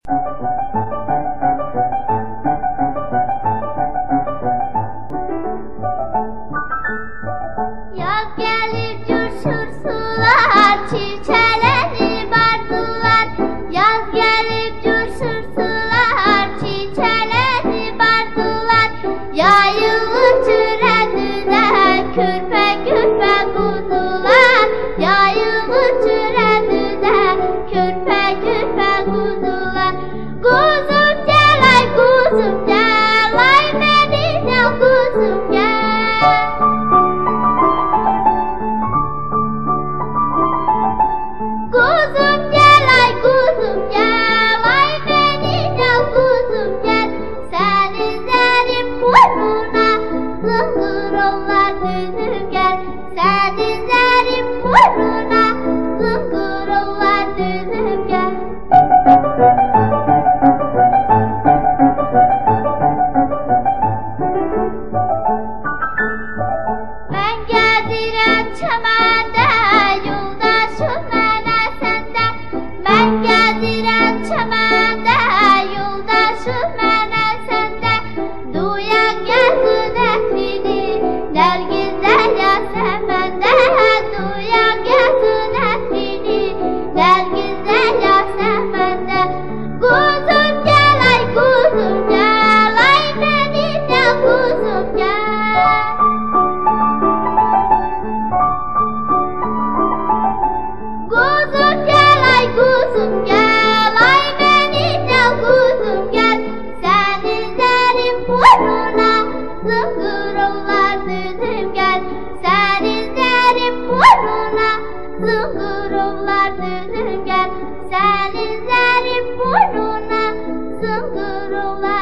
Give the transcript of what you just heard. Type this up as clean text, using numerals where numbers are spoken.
Yaz gelir coşur sular, çiçeğleri bardılar. Yaz gelir coşur sular, çiçeğleri bardılar. Yayılır türenüne kürpe kürpe kuzular. Yayılır türenüne kürpe kürpe kuzular. Kuzum gel ay kuzum gel ay Medine kuzum gel. Kuzum gel ay kuzum gel ay Medine kuzum gel. Senin zerin burnuna zıngır olar düzüm gel. Senin zerin burnuna zıngır olar düzüm gel. Ben gedirem çemende yoldaşım mənə səndə. Ben gedirem çemende yoldaşım mənə səndə. Duyan gəlsin ətrini nərgizlər Yasəməndə. Duyan gəlsin ətrini nərgizlər Yasəməndə. Kuzum gel ay kuzum gel ay Medine kuzum gel. Kuzum gel ay kuzum gel ay Medine kuzum gel. Senin zerin burnuna zıngır olar düzüm gel. Senin zerin burnuna zıngır olar düzüm gel. Senin zerin burnuna zıngır olar.